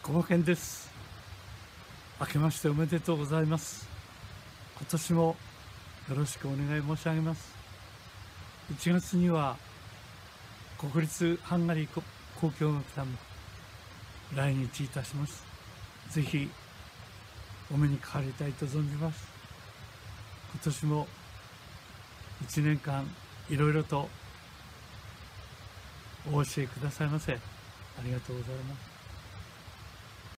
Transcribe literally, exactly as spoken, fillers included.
小馬健です。明けましておめでとうございます。今年もよろしくお願い申し上げます。いちがつには国立ハンガリー交響楽団も来日いたします。ぜひお目にかかりたいと存じます。今年もいちねんかんいろいろとお教えくださいませ。ありがとうございます。